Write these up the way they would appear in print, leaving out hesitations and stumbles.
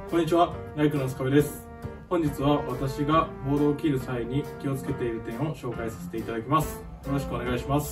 こんにちは、大工の塚部です。本日は私がボードを切る際に気をつけている点を紹介させていただきます。よろしくお願いします。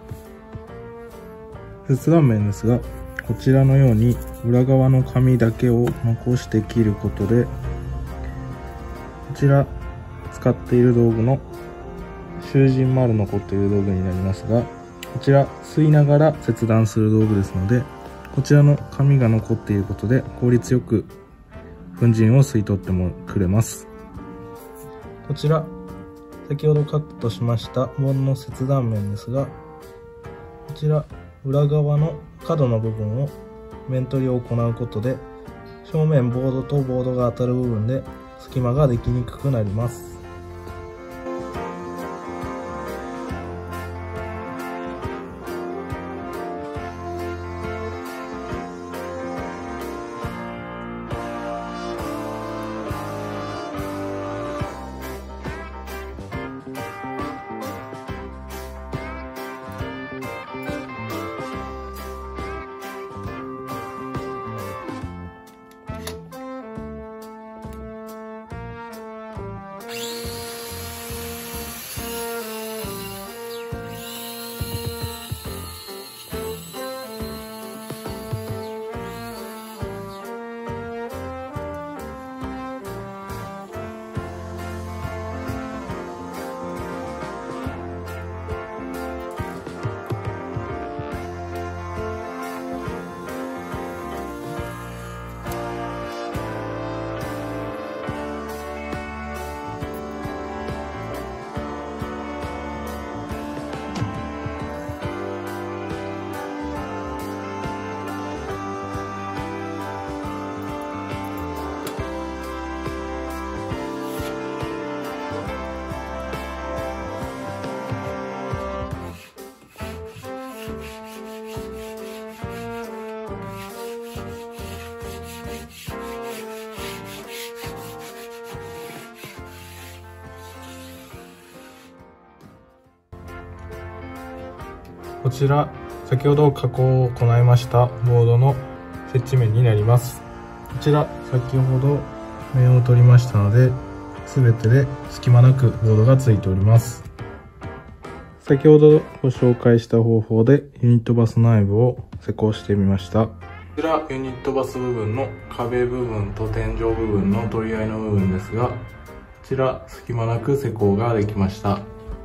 切断面ですが、こちらのように裏側の紙だけを残して切ることで、こちら使っている道具の囚人丸の子という道具になりますが、こちら吸いながら切断する道具ですので、こちらの紙が残っていることで効率よく粉塵を吸い取ってもくれます。こちら先ほどカットしましたボードの切断面ですが、こちら裏側の角の部分を面取りを行うことで、正面ボードとボードが当たる部分で隙間ができにくくなります。こちら先ほど加工を行いましたボードの接地面になります。こちら先ほど面を取りましたので、全てで隙間なくボードがついております。先ほどご紹介した方法でユニットバス内部を施工してみました。こちらユニットバス部分の壁部分と天井部分の取り合いの部分ですが、こちら隙間なく施工ができました。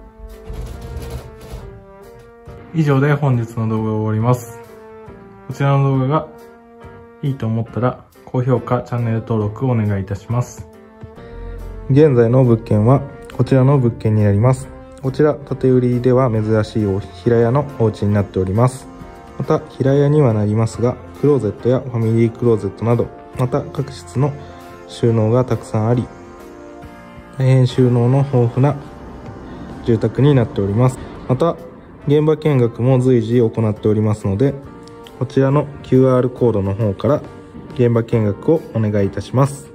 以上で本日の動画を終わります。こちらの動画がいいと思ったら高評価、チャンネル登録をお願いいたします。現在の物件はこちらの物件になります。こちら建て売りでは珍しい平屋のお家になっております。また平屋にはなりますが、クローゼットやファミリークローゼットなど、また各室の収納がたくさんあり、大変収納の豊富な住宅になっております。また現場見学も随時行っておりますので、こちらの QR コードの方から現場見学をお願いいたします。